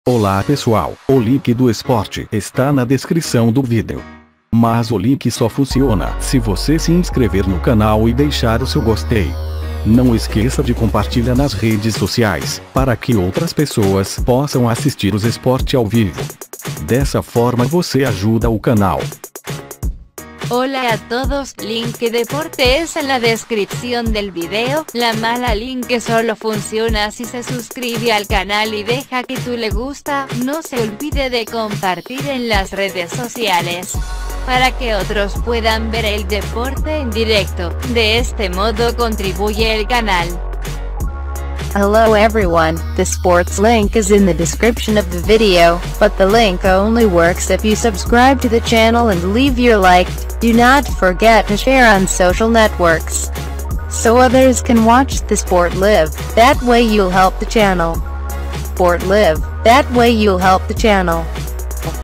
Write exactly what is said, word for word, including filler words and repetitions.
Olá pessoal, o link do esporte está na descrição do vídeo. Mas o link só funciona se você se inscrever no canal e deixar o seu gostei. Não esqueça de compartilhar nas redes sociais, para que outras pessoas possam assistir os esportes ao vivo. Dessa forma você ajuda o canal. Hola a todos, link deportes en la descripción del video. La mala link solo funciona si se suscribe al canal y deja que tú le gusta. No se olvide de compartir en las redes sociales, para que otros puedan ver el deporte en directo. De este modo contribuye el canal. Hello everyone, the sports link is in the description of the video, but the link only works if you subscribe to the channel and leave your like. Do not forget to share on social networks, so others can watch the sport live. That way you'll help the channel. Sport live, that way you'll help the channel.